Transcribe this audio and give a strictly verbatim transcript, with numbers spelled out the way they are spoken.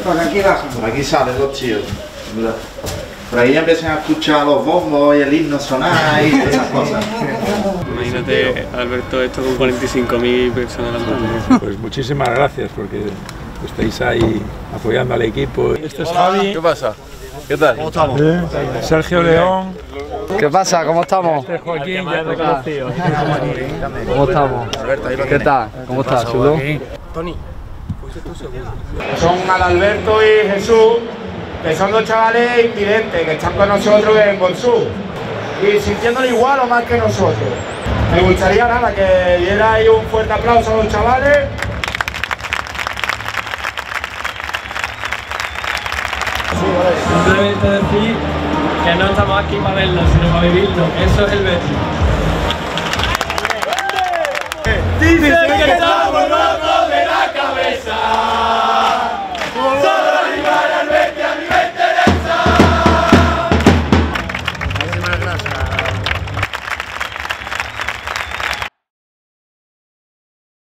Por aquí bajan. Por aquí salen los tíos. Por ahí ya empiezan a escuchar los bombos y el himno sonar y esas cosas. Imagínate, Alberto, esto con cuarenta y cinco mil personas andando. Pues muchísimas gracias porque estáis ahí apoyando al equipo. Este es Javi. ¿Qué pasa? ¿Qué tal? ¿Cómo estamos? Bien. Sergio León. ¿Qué pasa? ¿Cómo estamos? Este es Joaquín, ya te conocido. ¿Cómo estamos? ¿Qué tal? ¿Cómo estás, chulo? Tony. Son Adalberto y Jesús, que son dos chavales invidentes que están con nosotros en Bolsú y sintiéndolo igual o más que nosotros. Me gustaría nada que dierais un fuerte aplauso a los chavales. Simplemente decir que no estamos aquí para verlo, sino para vivirlo. Eso es el Betis. Dicen que estamos locos de la cabeza.